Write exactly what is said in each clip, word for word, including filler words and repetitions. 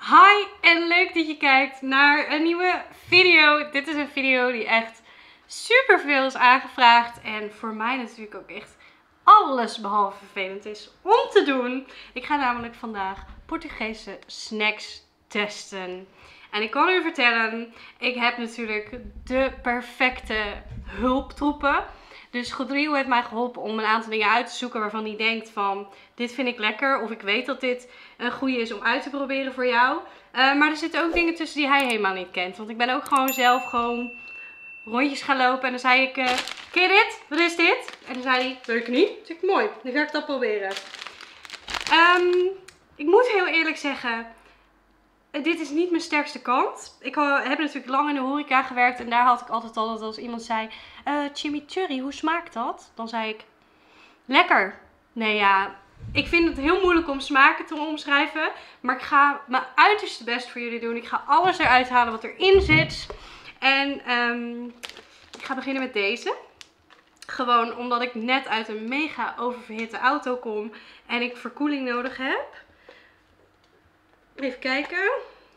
Hi en leuk dat je kijkt naar een nieuwe video. Dit is een video die echt super veel is aangevraagd en voor mij natuurlijk ook echt alles behalve vervelend is om te doen. Ik ga namelijk vandaag Portugese snacks testen. En ik kan u vertellen, ik heb natuurlijk de perfecte hulptroepen. Dus Rodrigo heeft mij geholpen om een aantal dingen uit te zoeken waarvan hij denkt van, dit vind ik lekker. Of ik weet dat dit een goede is om uit te proberen voor jou. Uh, maar er zitten ook dingen tussen die hij helemaal niet kent. Want ik ben ook gewoon zelf gewoon rondjes gaan lopen. En dan zei ik, uh, ken je dit? Wat is dit? En dan zei hij, weet ik niet. Toen ik, mooi, dan ga ik dat proberen. Um, ik moet heel eerlijk zeggen, dit is niet mijn sterkste kant. Ik heb natuurlijk lang in de horeca gewerkt en daar had ik altijd al dat als iemand zei, uh, chimichurri, hoe smaakt dat? Dan zei ik, lekker. Nee ja, ik vind het heel moeilijk om smaken te omschrijven, maar ik ga mijn uiterste best voor jullie doen. Ik ga alles eruit halen wat erin zit. En um, ik ga beginnen met deze. Gewoon omdat ik net uit een mega oververhitte auto kom en ik verkoeling nodig heb. Even kijken.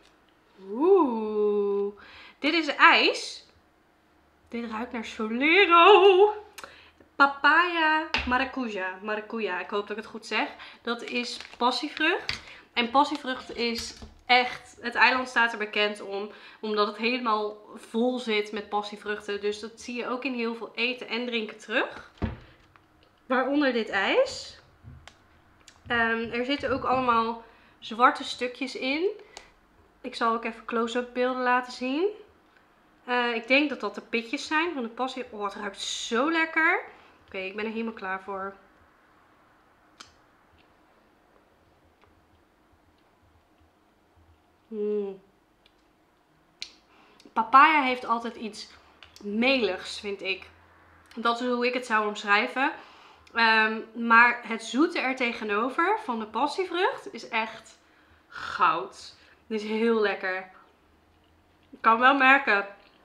Oeh. Dit is ijs. Dit ruikt naar Solero. Papaya maracuja. Maracuja. Ik hoop dat ik het goed zeg. Dat is passievrucht. En passievrucht is echt... Het eiland staat er bekend om. Omdat het helemaal vol zit met passievruchten. Dus dat zie je ook in heel veel eten en drinken terug. Waaronder dit ijs. Um, er zitten ook allemaal zwarte stukjes in. Ik zal ook even close-up beelden laten zien. Uh, ik denk dat dat de pitjes zijn van de passie. Oh, het ruikt zo lekker. Oké, okay, ik ben er helemaal klaar voor. Mm. Papaya heeft altijd iets meligs, vind ik. Dat is hoe ik het zou omschrijven. Um, maar het zoete er tegenover van de passievrucht is echt goud. Dit is heel lekker. Ik kan wel merken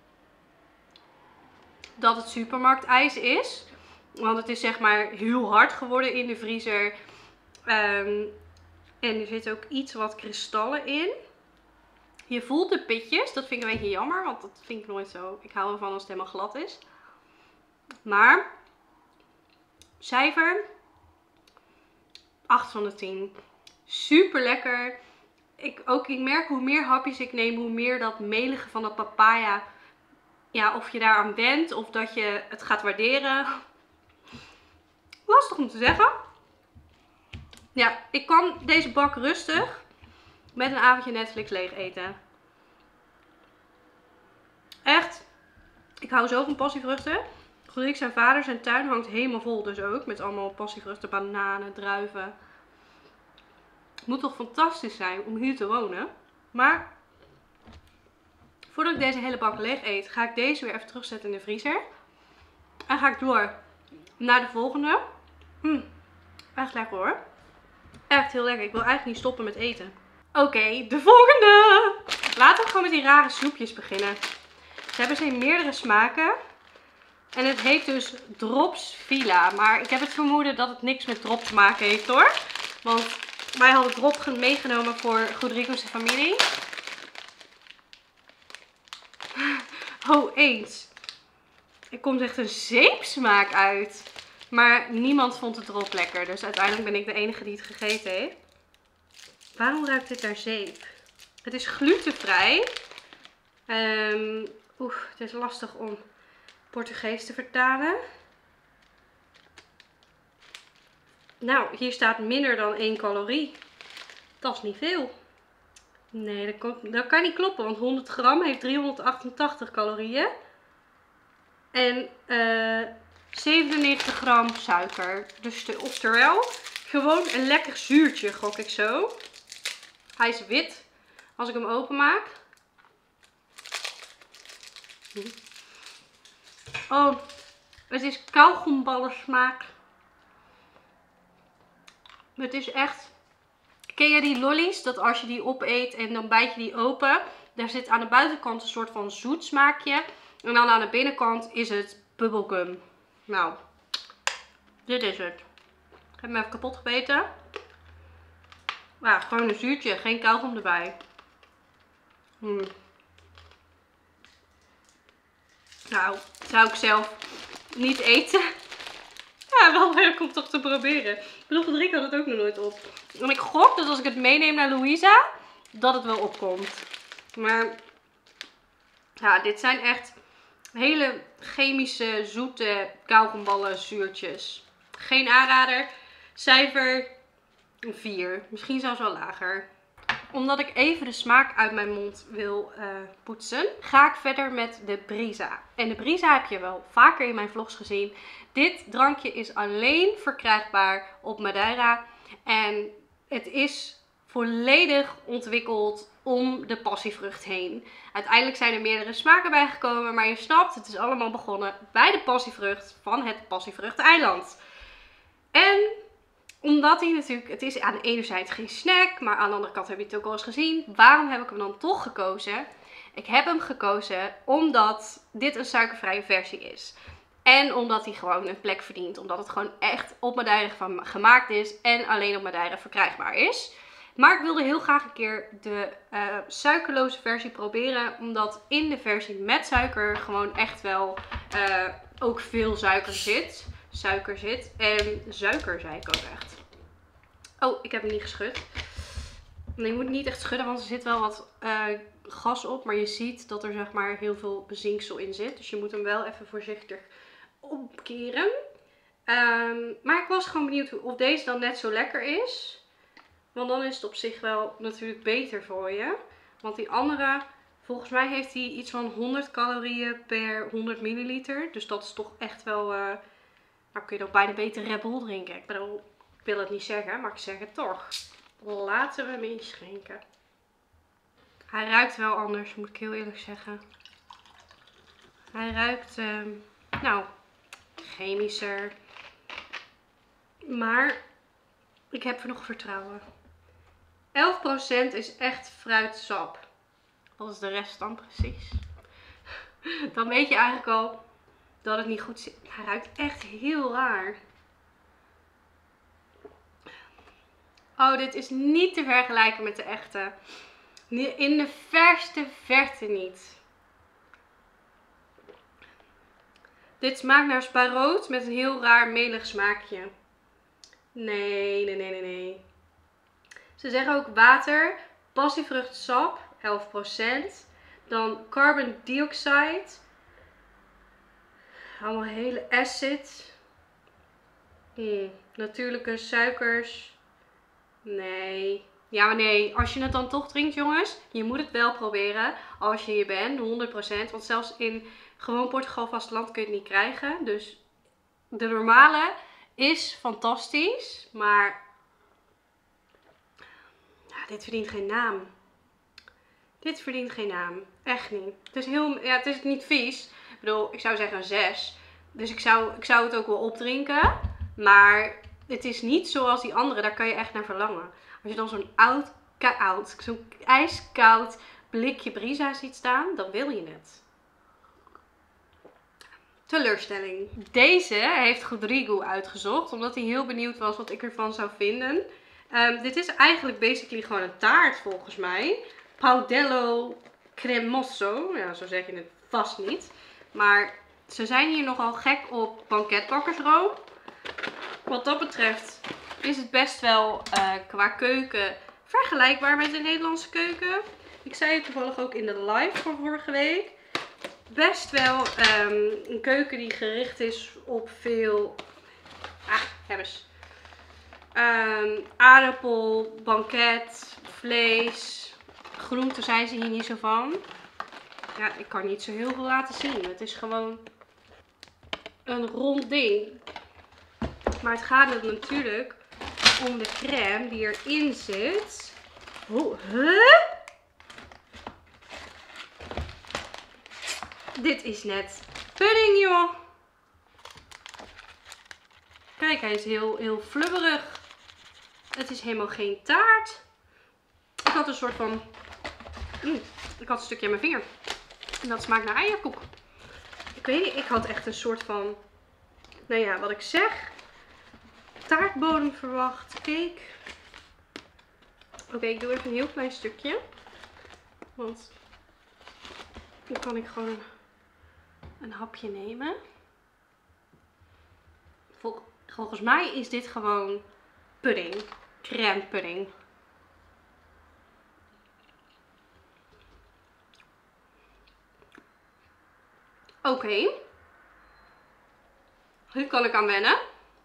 dat het supermarktijs is. Want het is zeg maar heel hard geworden in de vriezer. Um, en er zit ook iets wat kristallen in. Je voelt de pitjes. Dat vind ik een beetje jammer. Want dat vind ik nooit zo. Ik hou ervan als het helemaal glad is. Maar cijfer acht van de tien. Super lekker. Ik, ook, ik merk hoe meer hapjes ik neem, hoe meer dat melige van dat papaya. Ja, of je daaraan bent of dat je het gaat waarderen. Lastig om te zeggen. Ja, ik kan deze bak rustig met een avondje Netflix leeg eten. Echt. Ik hou zo van passievruchten. Rodrigo zijn vader, zijn tuin hangt helemaal vol dus ook. Met allemaal passievruchten, bananen, druiven. Het moet toch fantastisch zijn om hier te wonen. Maar voordat ik deze hele bak leeg eet, ga ik deze weer even terugzetten in de vriezer. En ga ik door naar de volgende. Mm, echt lekker hoor. Echt heel lekker. Ik wil eigenlijk niet stoppen met eten. Oké, okay, de volgende. Laten we gewoon met die rare snoepjes beginnen. Ze hebben ze in meerdere smaken. En het heet dus Drops Villa. Maar ik heb het vermoeden dat het niks met drop te maken heeft hoor. Want wij hadden drop meegenomen voor Rodrigo's familie. Oh, eens. Er komt echt een zeepsmaak uit. Maar niemand vond het drop lekker. Dus uiteindelijk ben ik de enige die het gegeten heeft. Waarom ruikt dit naar zeep? Het is glutenvrij. Um, Oeh, het is lastig om Portugees te vertalen. Nou, hier staat minder dan één calorie. Dat is niet veel. Nee, dat kan, dat kan niet kloppen. Want honderd gram heeft driehonderdachtentachtig calorieën. En uh, zevenennegentig gram suiker. Dus de, oftewel, gewoon een lekker zuurtje, gok ik zo. Hij is wit als ik hem openmaak. Oh, het is kauwgomballen smaak. Het is echt... Ken je die lollies? Dat als je die opeet en dan bijt je die open. Daar zit aan de buitenkant een soort van zoet smaakje. En dan aan de binnenkant is het bubblegum. Nou, dit is het. Ik heb hem even kapot gebeten. Ja, gewoon een zuurtje. Geen kauwgom erbij. Hmm. Nou, zou ik zelf niet eten. Ja, wel leuk om toch te proberen. Ik bedoel, Rodrigo had het ook nog nooit op. En ik gok dat als ik het meeneem naar Louisa, dat het wel opkomt. Maar ja, dit zijn echt hele chemische, zoete kauwgomballen zuurtjes. Geen aanrader. Cijfer vier. Misschien zelfs wel lager. Omdat ik even de smaak uit mijn mond wil uh, poetsen, ga ik verder met de Brisa. En de Brisa heb je wel vaker in mijn vlogs gezien. Dit drankje is alleen verkrijgbaar op Madeira. En het is volledig ontwikkeld om de passievrucht heen. Uiteindelijk zijn er meerdere smaken bijgekomen, maar je snapt, het is allemaal begonnen bij de passievrucht van het passievruchteiland. En omdat hij natuurlijk, het is aan de ene zijde geen snack, maar aan de andere kant heb je het ook al eens gezien. Waarom heb ik hem dan toch gekozen? Ik heb hem gekozen omdat dit een suikervrije versie is. En omdat hij gewoon een plek verdient. Omdat het gewoon echt op Madeira gemaakt is en alleen op Madeira verkrijgbaar is. Maar ik wilde heel graag een keer de uh, suikerloze versie proberen. Omdat in de versie met suiker gewoon echt wel uh, ook veel suiker zit. Suiker zit. En suiker zei ik ook echt. Oh, ik heb hem niet geschud. Nee, je moet niet echt schudden, want er zit wel wat uh, gas op. Maar je ziet dat er zeg maar heel veel bezinksel in zit. Dus je moet hem wel even voorzichtig omkeren. Um, maar ik was gewoon benieuwd of deze dan net zo lekker is. Want dan is het op zich wel natuurlijk beter voor je. Want die andere, volgens mij heeft hij iets van honderd calorieën per honderd milliliter. Dus dat is toch echt wel... Uh, nou kun je nog bijna beter Red Bull drinken. Ik bedoel, ik wil het niet zeggen, maar ik zeg het toch. Laten we hem inschenken. Hij ruikt wel anders, moet ik heel eerlijk zeggen. Hij ruikt, uh, nou, chemischer. Maar ik heb er nog vertrouwen. elf procent is echt fruitsap. Wat is de rest dan precies? Dan weet je eigenlijk al dat het niet goed zit. Hij ruikt echt heel raar. Oh, dit is niet te vergelijken met de echte. In de verste verte niet. Dit smaakt naar spaarrood met een heel raar melig smaakje. Nee, nee, nee, nee, nee. Ze zeggen ook water, passievruchtsap, elf procent. Dan carbon dioxide. Allemaal hele acid. Hmm, natuurlijke suikers. Nee. Ja, maar nee. Als je het dan toch drinkt, jongens. Je moet het wel proberen. Als je hier bent. honderd procent. Want zelfs in gewoon Portugal vasteland kun je het niet krijgen. Dus de normale is fantastisch. Maar ja, dit verdient geen naam. Dit verdient geen naam. Echt niet. Het is, heel, ja, het is niet vies. Ik bedoel, ik zou zeggen een zes. Dus ik zou, ik zou het ook wel opdrinken. Maar het is niet zoals die andere. Daar kan je echt naar verlangen. Als je dan zo'n oud, oud zo'n ijskoud blikje Brisa ziet staan, dan wil je het. Teleurstelling. Deze heeft Rodrigo uitgezocht. Omdat hij heel benieuwd was wat ik ervan zou vinden. Um, dit is eigenlijk basically gewoon een taart volgens mij. Paudello cremoso. Ja, zo zeg je het vast niet. Maar ze zijn hier nogal gek op banketbakkersroom. Wat dat betreft is het best wel uh, qua keuken vergelijkbaar met de Nederlandse keuken. Ik zei het toevallig ook in de live van vorige week. Best wel um, een keuken die gericht is op veel... Ah, hebben ze. Um, aardappel, banket, vlees, groenten zijn ze hier niet zo van. Ja, ik kan niet zo heel veel laten zien. Het is gewoon een rond ding. Maar het gaat er natuurlijk om de crème die erin zit. Oh, huh? Dit is net pudding, joh. Kijk, hij is heel, heel flubberig. Het is helemaal geen taart. Ik had een soort van... Mm, ik had een stukje aan mijn vinger. En dat smaakt naar eierkoek. Ik weet niet, ik had echt een soort van... Nou ja, wat ik zeg. Taartbodem verwacht. Cake. Oké, okay, ik doe even een heel klein stukje. Want Dan kan ik gewoon een, een hapje nemen. Vol, volgens mij is dit gewoon pudding. Crème pudding. Oké. Okay. Hier kan ik aan wennen.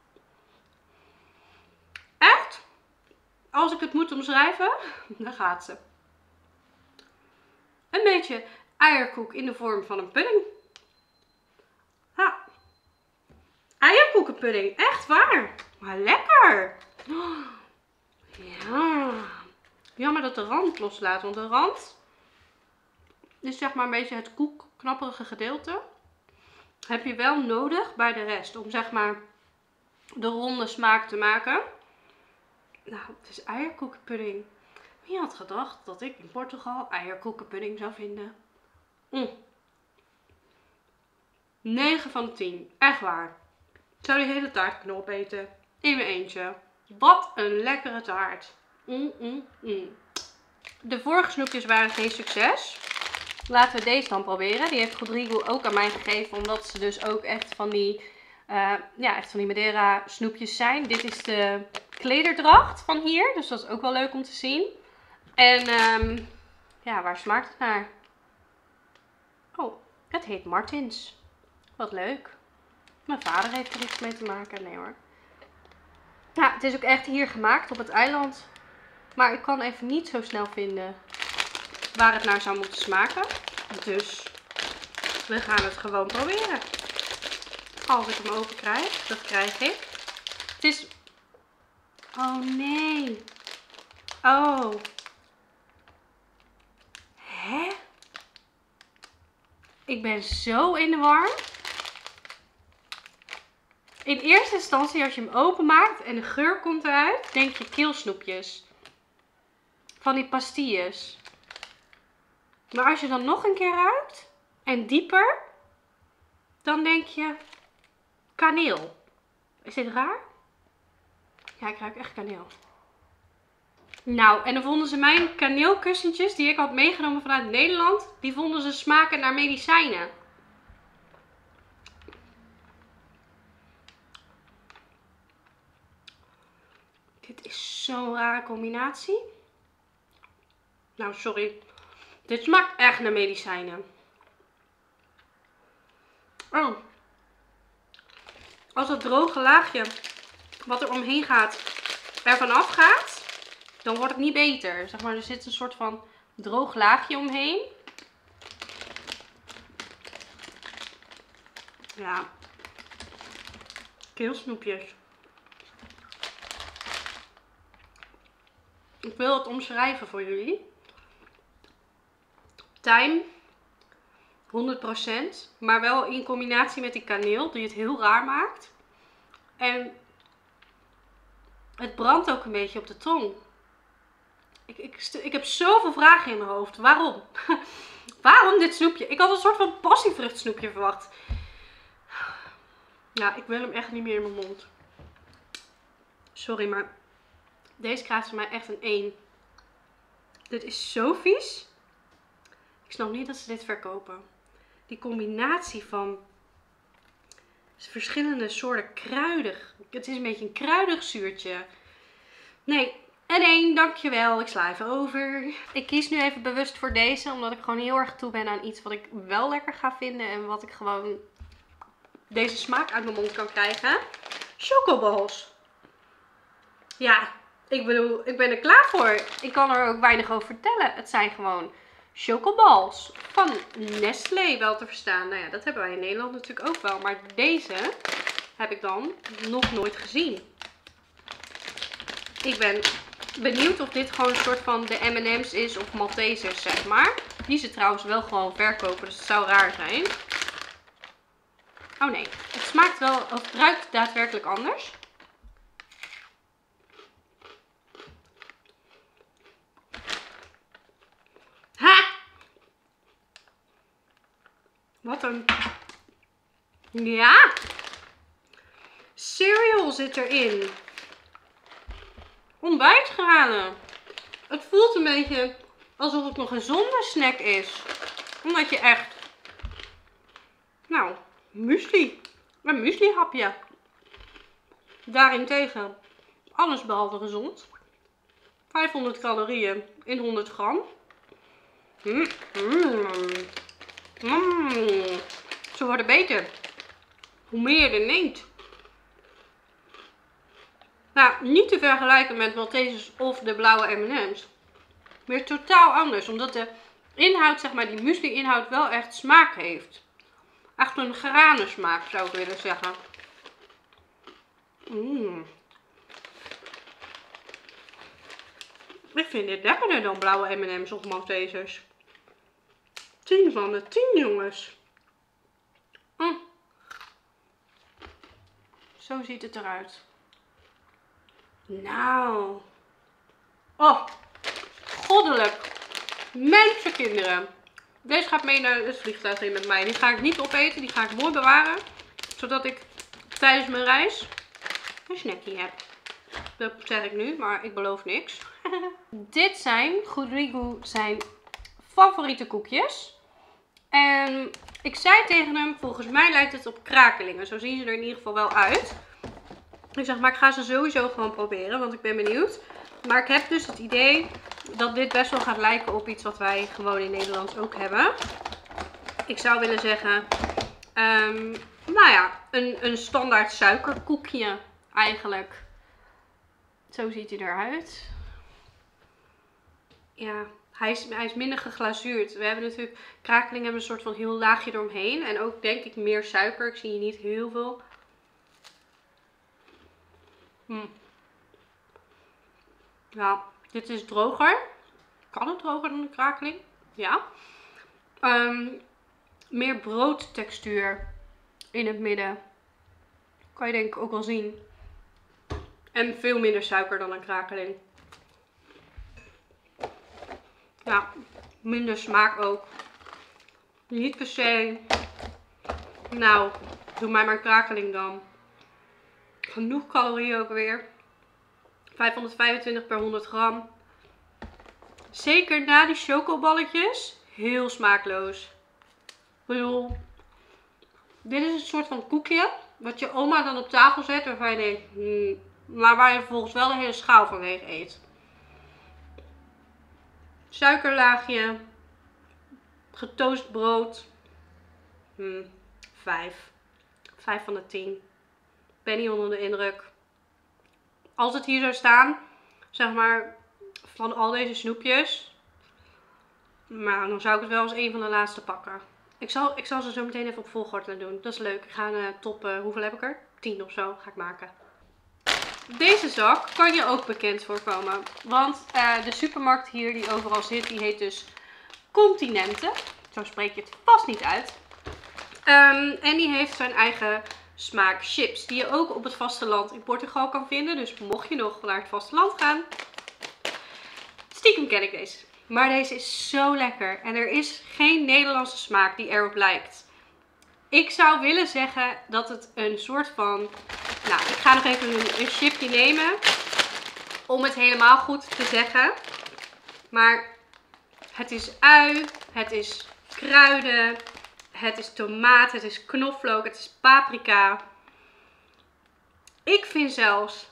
Echt? Als ik het moet omschrijven, dan gaat ze. Een beetje eierkoek in de vorm van een pudding. Ja. Eierkoekenpudding, echt waar. Maar lekker. Ja. Jammer dat de rand loslaat, want de rand is zeg maar een beetje het koekknapperige gedeelte. Heb je wel nodig bij de rest om zeg maar de ronde smaak te maken. Nou, het is eierkoekenpudding. Wie had gedacht dat ik in Portugal eierkoekenpudding zou vinden? Mm. negen van de tien. Echt waar. Ik zou die hele taart kunnen opeten. In mijn eentje. Wat een lekkere taart. Mm, mm, mm. De vorige snoepjes waren geen succes. Laten we deze dan proberen. Die heeft Rodrigo ook aan mij gegeven. Omdat ze dus ook echt van die, uh, ja, echt van die Madeira snoepjes zijn. Dit is de klederdracht van hier. Dus dat is ook wel leuk om te zien. En um, ja, waar smaakt het naar? Oh, het heet Martins. Wat leuk. Mijn vader heeft er iets mee te maken. Nee hoor. Ja, het is ook echt hier gemaakt op het eiland. Maar ik kan even niet zo snel vinden waar het naar zou moeten smaken. Dus we gaan het gewoon proberen. Als ik hem open krijg. Dat krijg ik. Het is... Oh nee. Oh. Hè? Ik ben zo in de war. In eerste instantie, als je hem openmaakt en de geur komt eruit, denk je keelsnoepjes. Van die pastilles. Maar als je dan nog een keer ruikt en dieper, dan denk je kaneel. Is dit raar? Ja, ik ruik echt kaneel. Nou, en dan vonden ze mijn kaneelkussentjes die ik had meegenomen vanuit Nederland, die vonden ze smaken naar medicijnen. Dit is zo'n rare combinatie. Nou, sorry. Dit smaakt echt naar medicijnen. Oh. Als dat droge laagje wat er omheen gaat er vanaf gaat, dan wordt het niet beter. Zeg maar, er zit een soort van droog laagje omheen. Ja. Keelsnoepjes. Ik wil het omschrijven voor jullie. Tijm, honderd procent. Maar wel in combinatie met die kaneel, die het heel raar maakt. En het brandt ook een beetje op de tong. Ik, ik, ik heb zoveel vragen in mijn hoofd. Waarom? Waarom dit snoepje? Ik had een soort van passievruchtsnoepje verwacht. Ja, ik wil hem echt niet meer in mijn mond. Sorry, maar deze krijgt voor mij echt een één. Dit is zo vies. Ik snap niet dat ze dit verkopen. Die combinatie van verschillende soorten kruiden. Het is een beetje een kruidig zuurtje. Nee, en één, dankjewel. Ik sla even over. Ik kies nu even bewust voor deze, omdat ik gewoon heel erg toe ben aan iets wat ik wel lekker ga vinden. En wat ik gewoon deze smaak uit mijn mond kan krijgen. Chocoballs. Ja, ik bedoel, ik ben er klaar voor. Ik kan er ook weinig over vertellen. Het zijn gewoon chocoballs van Nestlé, wel te verstaan. Nou ja, dat hebben wij in Nederland natuurlijk ook wel. Maar deze heb ik dan nog nooit gezien. Ik ben benieuwd of dit gewoon een soort van de M en M's is of Maltesers, zeg maar. Die ze trouwens wel gewoon verkopen, dus het zou raar zijn. Oh nee, het smaakt wel, of het ruikt daadwerkelijk anders. Ha! Wat een... Ja! Cereal zit erin. Ontbijtgranen. Het voelt een beetje alsof het een gezonde snack is. Omdat je echt, nou, muesli, een muesli hapje. Daarentegen, alles behalve gezond. vijfhonderd calorieën in honderd gram. Mm, mm, mm. Ze worden beter. Hoe meer je er neemt. Nou, niet te vergelijken met Maltesers of de blauwe M en M's. Maar totaal anders. Omdat de inhoud, zeg maar, die muesli inhoud wel echt smaak heeft. Echt een granensmaak zou ik willen zeggen. Mm. Ik vind dit lekkerder dan blauwe M en M's of Maltesers. tien van de tien, jongens. Mm. Zo ziet het eruit. Nou. Oh. Goddelijk. Mensenkinderen. Deze gaat mee naar het vliegtuig in met mij. Die ga ik niet opeten. Die ga ik mooi bewaren. Zodat ik tijdens mijn reis een snackje heb. Dat zeg ik nu, maar ik beloof niks. Dit zijn Rodrigo zijn favoriete koekjes. En ik zei tegen hem, volgens mij lijkt het op krakelingen. Zo zien ze er in ieder geval wel uit. Ik zeg, maar ik ga ze sowieso gewoon proberen, want ik ben benieuwd. Maar ik heb dus het idee dat dit best wel gaat lijken op iets wat wij gewoon in Nederland ook hebben. Ik zou willen zeggen, um, nou ja, een, een standaard suikerkoekje eigenlijk. Zo ziet hij eruit. Ja, hij is, hij is minder geglazuurd. We hebben natuurlijk, krakelingen hebben een soort van heel laagje eromheen. En ook denk ik meer suiker. Ik zie hier niet heel veel. Hm. Ja, dit is droger. Kan het droger dan de krakeling? Ja. Um, meer broodtextuur in het midden. Kan je denk ik ook wel zien. En veel minder suiker dan een krakeling. Ja, minder smaak ook. Niet per se. Nou, doe mij maar een krakeling dan. Genoeg calorieën ook weer. vijfhonderdvijfentwintig per honderd gram. Zeker na die chocoballetjes. Heel smaakloos. Ik bedoel, dit is een soort van koekje. Wat je oma dan op tafel zet. Waarvan je denkt, hmm, maar waar je vervolgens wel de hele schaal van leeg eet. Suikerlaagje. Getoast brood. Hmm, vijf. Vijf van de tien. Ben niet onder de indruk. Als het hier zou staan, zeg maar, van al deze snoepjes. Maar dan zou ik het wel als een van de laatste pakken. Ik zal, ik zal ze zo meteen even op volgorde doen. Dat is leuk. Ik ga een uh, top, uh, hoeveel heb ik er? tien of zo ga ik maken. Deze zak kan je ook bekend voorkomen. Want uh, de supermarkt hier die overal zit, die heet dus Continente. Zo spreek je het vast niet uit. Um, en die heeft zijn eigen smaak chips. Die je ook op het vasteland in Portugal kan vinden. Dus mocht je nog naar het vasteland gaan. Stiekem ken ik deze. Maar deze is zo lekker. En er is geen Nederlandse smaak die erop lijkt. Ik zou willen zeggen dat het een soort van... Nou, ik ga nog even een, een chipje nemen. Om het helemaal goed te zeggen. Maar het is ui. Het is kruiden. Het is tomaat. Het is knoflook. Het is paprika. Ik vind zelfs...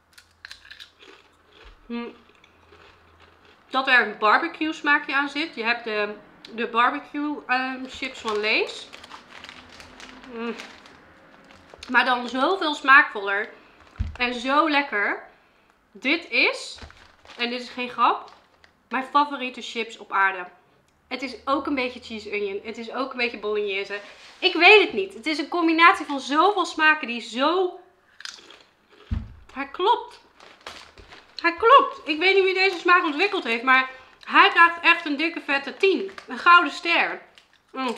Hm, dat er een barbecue smaakje aan zit. Je hebt de, de barbecue um, chips van Lay's. Mm. Maar dan zoveel smaakvoller. En zo lekker. Dit is, en dit is geen grap, mijn favoriete chips op aarde. Het is ook een beetje cheese onion. Het is ook een beetje bolognese. Ik weet het niet. Het is een combinatie van zoveel smaken die zo... Hij klopt. Hij klopt. Ik weet niet wie deze smaak ontwikkeld heeft, maar hij krijgt echt een dikke vette tien. Een gouden ster. Mm.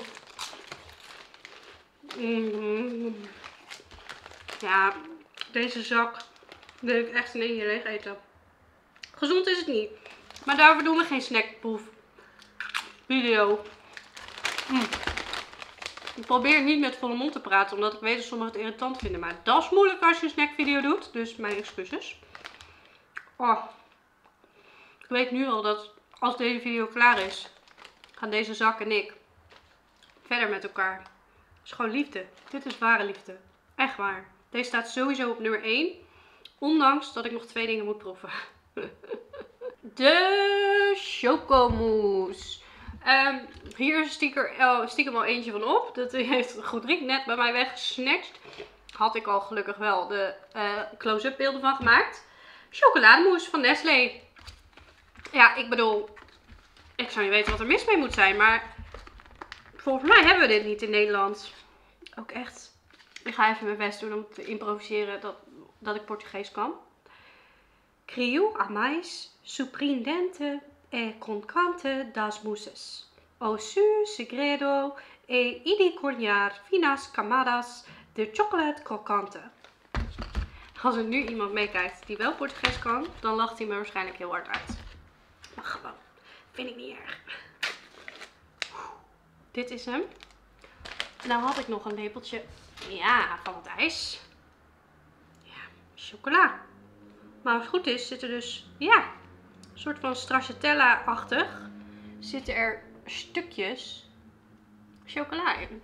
Mm. Ja, deze zak wil ik echt in één keer leeg eten. Gezond is het niet. Maar daarvoor doen we geen snackproef video. Mm. Ik probeer niet met volle mond te praten, omdat ik weet dat sommigen het irritant vinden. Maar dat is moeilijk als je een snackvideo doet. Dus mijn excuses. Oh. Ik weet nu al dat als deze video klaar is, gaan deze zak en ik verder met elkaar. Het is gewoon liefde. Dit is ware liefde. Echt waar. Deze staat sowieso op nummer één. Ondanks dat ik nog twee dingen moet proeven. De chocomousse. Um, hier is stiekem, oh, stiekem al eentje van op. Dat heeft Goedriek net bij mij weggesnatcht. Had ik al gelukkig wel de uh, close-up beelden van gemaakt. Chocolademousse van Nestlé. Ja, ik bedoel, ik zou niet weten wat er mis mee moet zijn. Maar volgens mij hebben we dit niet in Nederland. Ook echt. Ik ga even mijn best doen om te improviseren dat, dat ik Portugees kan. Criou a mais surpreendente e crocante das mousses. O seu segredo e adivinhar finas camadas de chocolate crocante. Als er nu iemand meekijkt die wel Portugees kan, dan lacht hij me waarschijnlijk heel hard uit. Maar gewoon, vind ik niet erg. Dit is hem. Nou had ik nog een lepeltje, ja, van het ijs. Ja, chocola. Maar als het goed is, zit er dus, ja, een soort van stracciatella-achtig. Zitten er stukjes chocola in.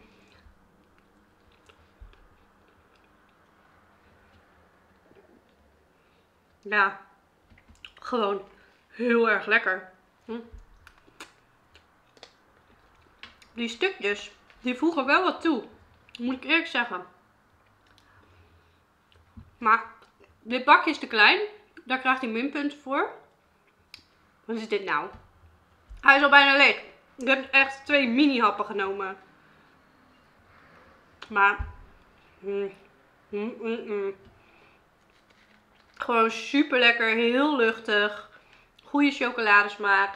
Ja, gewoon heel erg lekker. Hm. Die stukjes, die voegen wel wat toe. Moet ik eerlijk zeggen. Maar dit bakje is te klein. Daar krijgt hij minpunten voor. Wat is dit nou? Hij is al bijna leeg. Ik heb echt twee mini happen genomen. Maar. Mm, mm, mm, mm. Gewoon super lekker. Heel luchtig. Goede chocoladesmaak.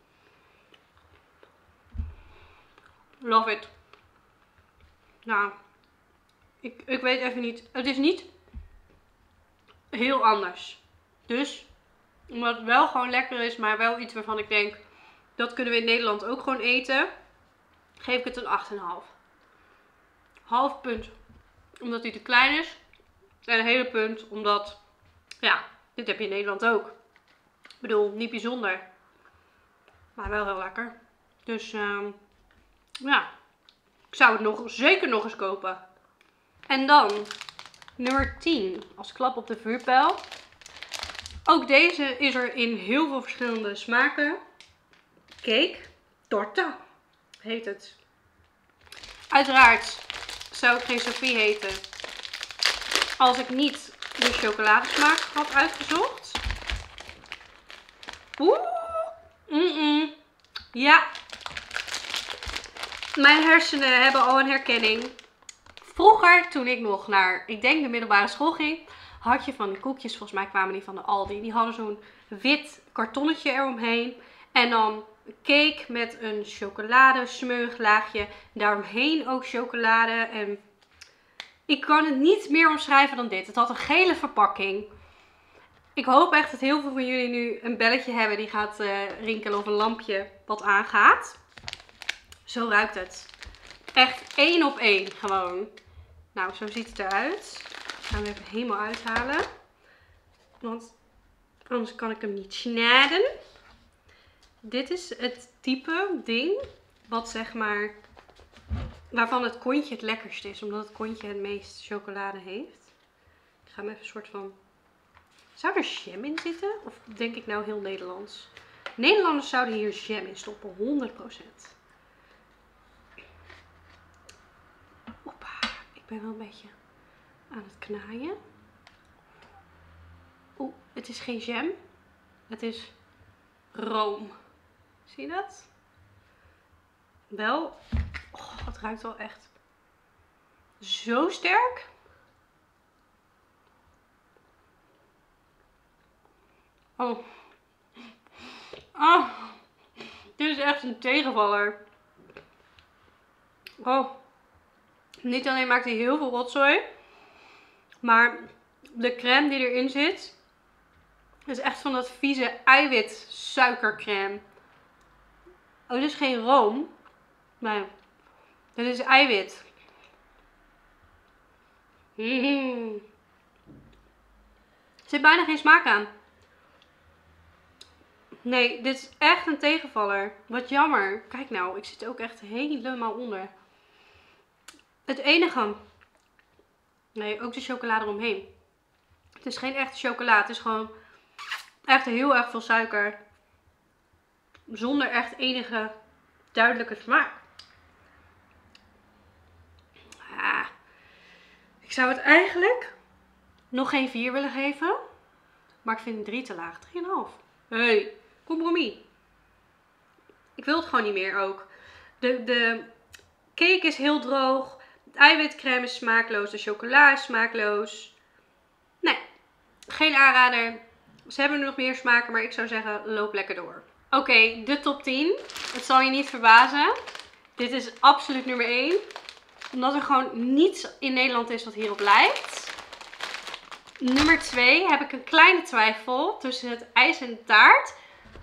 Love it. Nou. Ik, ik weet even niet. Het is niet heel anders. Dus, omdat het wel gewoon lekker is, maar wel iets waarvan ik denk, dat kunnen we in Nederland ook gewoon eten, geef ik het een acht komma vijf. Half punt omdat hij te klein is. En een hele punt omdat, ja, dit heb je in Nederland ook. Ik bedoel, niet bijzonder. Maar wel heel lekker. Dus, um, ja, ik zou het nog, zeker nog eens kopen. En dan nummer tien, als klap op de vuurpijl. Ook deze is er in heel veel verschillende smaken. Cake torta heet het. Uiteraard zou ik geen Sophie heten als ik niet de chocoladesmaak had uitgezocht. Oeh, mm -mm. Ja. Mijn hersenen hebben al een herkenning. Vroeger, toen ik nog naar, ik denk de middelbare school ging, had je van die koekjes, volgens mij kwamen die van de Aldi. Die hadden zo'n wit kartonnetje eromheen. En dan cake met een chocoladesmeuglaagje. Daaromheen ook chocolade. En ik kan het niet meer omschrijven dan dit. Het had een gele verpakking. Ik hoop echt dat heel veel van jullie nu een belletje hebben die gaat uh, rinkelen of een lampje wat aangaat. Zo ruikt het. Echt één op één gewoon. Nou, zo ziet het eruit. Gaan we even helemaal uithalen. Want anders kan ik hem niet snijden. Dit is het type ding wat zeg maar, waarvan het kontje het lekkerst is. Omdat het kontje het meest chocolade heeft. Ik ga hem even een soort van, zou er jam in zitten? Of denk ik nou heel Nederlands? Nederlanders zouden hier jam in stoppen, honderd procent. Hoppa, ik ben wel een beetje aan het knaaien. Oeh, het is geen jam. Het is room. Zie je dat? Wel. Oh, het ruikt wel echt zo sterk. Oh. Oh. Dit is echt een tegenvaller. Oh. Niet alleen maakt hij heel veel rotzooi. Maar de crème die erin zit is echt van dat vieze eiwit suikercrème. Oh, dit is geen room. Nee. Dit is eiwit. Mm. Er zit bijna geen smaak aan. Nee, dit is echt een tegenvaller. Wat jammer. Kijk nou, ik zit ook echt helemaal onder. Het enige... Nee, ook de chocolade eromheen. Het is geen echte chocola. Het is gewoon echt heel erg veel suiker. Zonder echt enige duidelijke smaak. Ah, ik zou het eigenlijk nog geen vier willen geven. Maar ik vind een drie te laag. drie komma vijf. Hey, compromis. Ik wil het gewoon niet meer ook. De, de cake is heel droog. Het eiwitcrème is smaakloos. De chocola is smaakloos. Nee, geen aanrader. Ze hebben er nog meer smaken, maar ik zou zeggen, loop lekker door. Oké, okay, de top tien. Het zal je niet verbazen. Dit is absoluut nummer één. Omdat er gewoon niets in Nederland is wat hierop lijkt. Nummer twee heb ik een kleine twijfel tussen het ijs en de taart.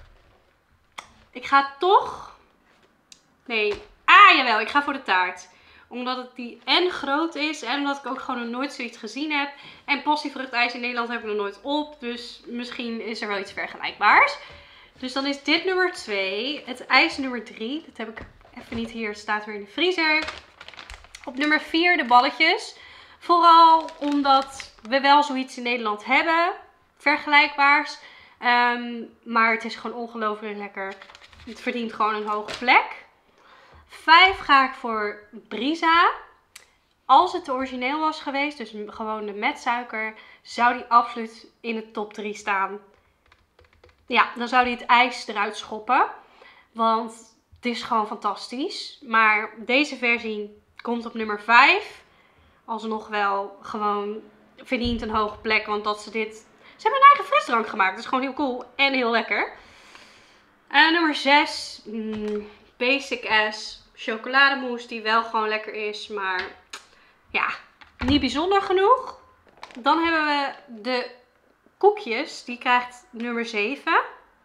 Ik ga toch... Nee, ah jawel, ik ga voor de taart. Omdat het die en groot is en omdat ik ook gewoon nog nooit zoiets gezien heb. En passievruchtijs in Nederland heb ik nog nooit op. Dus misschien is er wel iets vergelijkbaars. Dus dan is dit nummer twee. Het ijs nummer drie. Dat heb ik even niet hier. Het staat weer in de vriezer. Op nummer vier de balletjes. Vooral omdat we wel zoiets in Nederland hebben. Vergelijkbaars. Um, maar het is gewoon ongelooflijk lekker. Het verdient gewoon een hoge plek. vijf ga ik voor Brisa. Als het de origineel was geweest, dus gewoon de met suiker, zou die absoluut in de top drie staan. Ja, dan zou die het ijs eruit schoppen. Want het is gewoon fantastisch. Maar deze versie komt op nummer vijf. Alsnog wel gewoon verdient een hoge plek. Want dat ze dit... Ze hebben een eigen frisdrank gemaakt. Dat is gewoon heel cool en heel lekker. En nummer zes. Mm, Basic as chocolademousse. Die wel gewoon lekker is. Maar ja, niet bijzonder genoeg. Dan hebben we de koekjes. Die krijgt nummer zeven.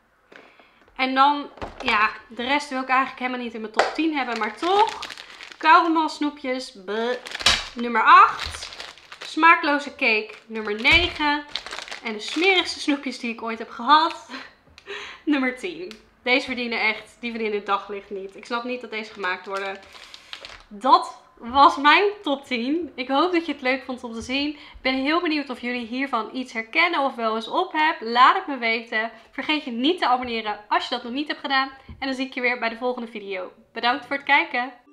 En dan, ja, de rest wil ik eigenlijk helemaal niet in mijn top tien hebben. Maar toch, kauwgom snoepjes, bleh, nummer acht. Smaakloze cake, nummer negen. En de smerigste snoepjes die ik ooit heb gehad, nummer tien. Deze verdienen echt, die verdienen het daglicht niet. Ik snap niet dat deze gemaakt worden. Dat was mijn top tien. Ik hoop dat je het leuk vond om te zien. Ik ben heel benieuwd of jullie hiervan iets herkennen of wel eens op hebben. Laat het me weten. Vergeet je niet te abonneren als je dat nog niet hebt gedaan. En dan zie ik je weer bij de volgende video. Bedankt voor het kijken.